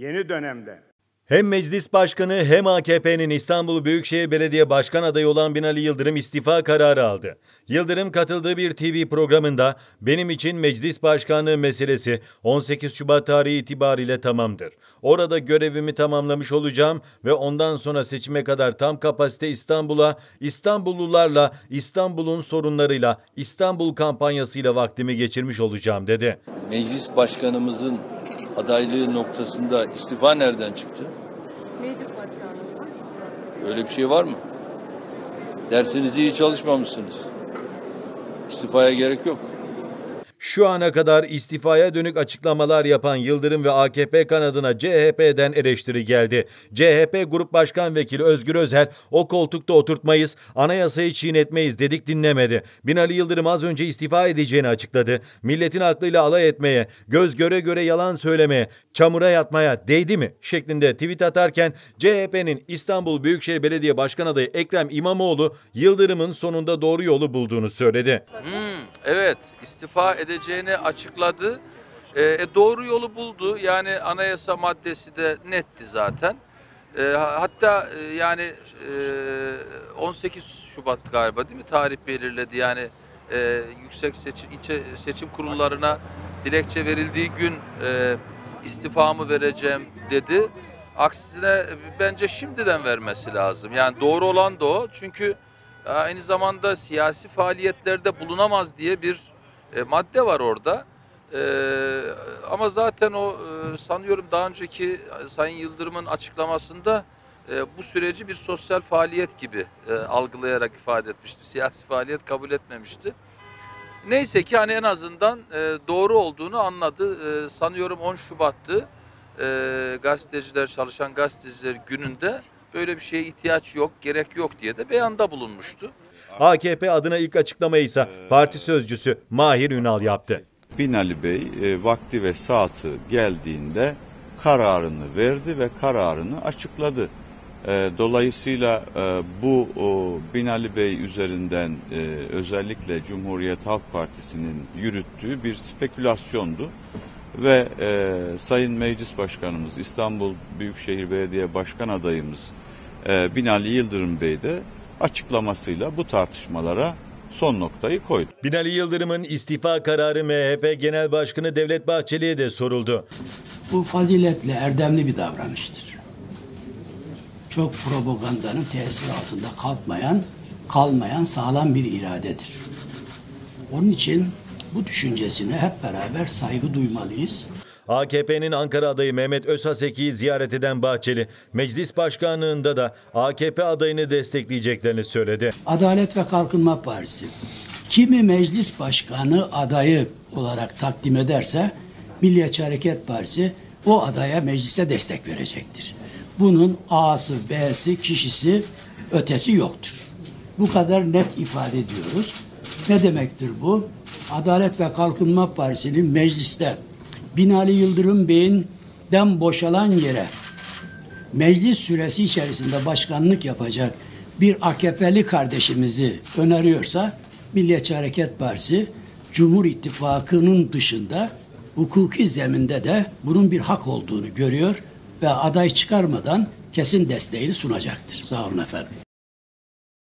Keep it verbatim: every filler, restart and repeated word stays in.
yeni dönemde Hem Meclis Başkanı hem A K P'nin İstanbul Büyükşehir Belediye Başkan adayı olan Binali Yıldırım istifa kararı aldı. Yıldırım katıldığı bir T V programında benim için meclis başkanlığı meselesi on sekiz Şubat tarihi itibariyle tamamdır. Orada görevimi tamamlamış olacağım ve ondan sonra seçime kadar tam kapasite İstanbul'a, İstanbullularla, İstanbul'un sorunlarıyla, İstanbul kampanyasıyla vaktimi geçirmiş olacağım dedi. Meclis başkanımızın adaylığı noktasında istifa nereden çıktı? Meclis başkanlığından istifa. Öyle bir şey var mı? Dersinizi iyi çalışmamışsınız. İstifaya gerek yok. Şu ana kadar istifaya dönük açıklamalar yapan Yıldırım ve A K P kanadına C H P'den eleştiri geldi. C H P Grup Başkan Vekili Özgür Özel, o koltukta oturtmayız, anayasayı çiğnetmeyiz dedik dinlemedi. Binali Yıldırım az önce istifa edeceğini açıkladı. Milletin aklıyla alay etmeye, göz göre göre yalan söylemeye, çamura yatmaya değdi mi şeklinde tweet atarken C H P'nin İstanbul Büyükşehir Belediye Başkan adayı Ekrem İmamoğlu, Yıldırım'ın sonunda doğru yolu bulduğunu söyledi. Hmm, evet, istifa edeceğini açıkladı. E, doğru yolu buldu. Yani anayasa maddesi de netti zaten. E, hatta e, yani e, on sekiz Şubat galiba değil mi tarih belirledi. Yani e, yüksek seçim ilçe seçim kurullarına dilekçe verildiği gün e, istifamı vereceğim dedi. Aksine bence şimdiden vermesi lazım. Yani doğru olan da o. Çünkü aynı zamanda siyasi faaliyetlerde bulunamaz diye bir e, madde var orada. E, ama zaten o e, sanıyorum daha önceki Sayın Yıldırım'ın açıklamasında e, bu süreci bir sosyal faaliyet gibi e, algılayarak ifade etmişti. Siyasi faaliyet kabul etmemişti. Neyse ki hani en azından e, doğru olduğunu anladı. E, sanıyorum on Şubat'tı. E, gazeteciler, çalışan gazeteciler gününde böyle bir şeye ihtiyaç yok, gerek yok diye de beyanda bulunmuştu. A K P adına ilk açıklamayı ise parti sözcüsü Mahir Ünal yaptı. Binali Bey e, vakti ve saati geldiğinde kararını verdi ve kararını açıkladı. E, dolayısıyla e, bu o, Binali Bey üzerinden e, özellikle Cumhuriyet Halk Partisi'nin yürüttüğü bir spekülasyondu. Ve e, Sayın Meclis Başkanımız, İstanbul Büyükşehir Belediye Başkan adayımız e, Binali Yıldırım Bey de açıklamasıyla bu tartışmalara son noktayı koydu. Binali Yıldırım'ın istifa kararı M H P Genel Başkanı Devlet Bahçeli'ye de soruldu. Bu faziletli, erdemli bir davranıştır. Çok propagandanın tesiri altında kalkmayan, kalmayan sağlam bir iradedir. Onun için bu düşüncesine hep beraber saygı duymalıyız. A K P'nin Ankara adayı Mehmet Özhaseki'yi ziyaret eden Bahçeli, meclis başkanlığında da A K P adayını destekleyeceklerini söyledi. Adalet ve Kalkınma Partisi kimi meclis başkanı adayı olarak takdim ederse Milliyetçi Hareket Partisi o adaya meclise destek verecektir. Bunun A'sı, B'si, kişisi, ötesi yoktur. Bu kadar net ifade ediyoruz. Ne demektir bu? Adalet ve Kalkınma Partisi'nin mecliste Binali Yıldırım Bey'inden boşalan yere meclis süresi içerisinde başkanlık yapacak bir A K P'li kardeşimizi öneriyorsa Milliyetçi Hareket Partisi Cumhur İttifakı'nın dışında hukuki zeminde de bunun bir hak olduğunu görüyor ve aday çıkarmadan kesin desteğini sunacaktır. Sağ olun efendim.